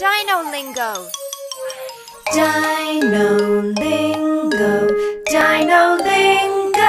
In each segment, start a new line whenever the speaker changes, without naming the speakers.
Dino Lingo.
Dino Lingo, Dino Lingo.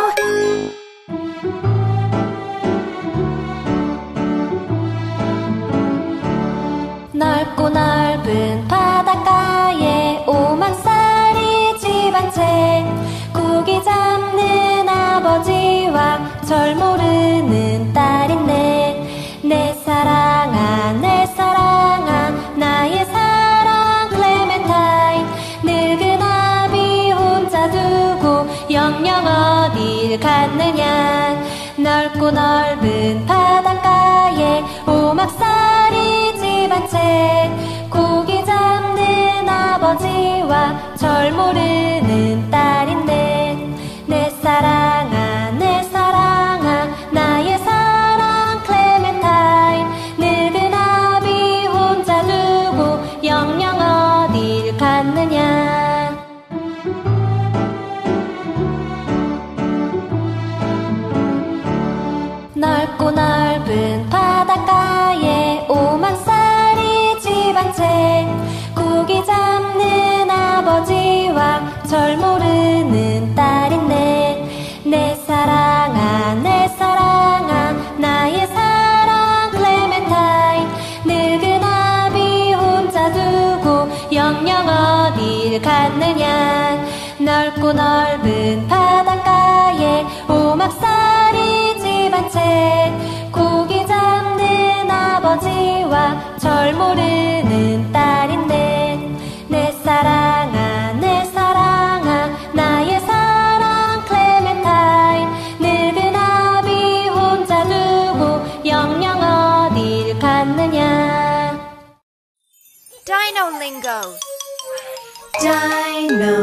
넓고 넓은 바닷가에 오막살이 집 한 채, 고기 잡는 아버지와 절 모르는 딸이네. 내 사랑아 내 사랑아 나의 사랑 클레멘타인, 늙은 아비 혼자 두고 영영 어딜 갔느냐. 넓고 넓은 바닷가에 오막살이 집 한 채, 고기 잡는 아버지와 절 모르는 딸인데. 내 사랑아 내 사랑아 나의 사랑 클레멘타인, 늙은 아비 혼자 두고 영영 어딜 갔느냐. 넓고 넓은 바닷가에 오막살이 집 한 채, 고기 잡는 아버지와 절 모르는 딸이네. 내 사랑아 내 사랑아 나의 사랑 클레멘타인, 늙은 아비 혼자 두고 영영 어딜 갔느냐. 넓고 넓은 바닷가에 오막살이 집 한 채, 고기 잡는 아버지와 절 모르는 딸인데. 내 사랑아 내 사랑아 나의 사랑 클레멘타인, 늙은 아비 혼자 두고 영영 어딜 갔느냐.
Dino Lingo.
Dino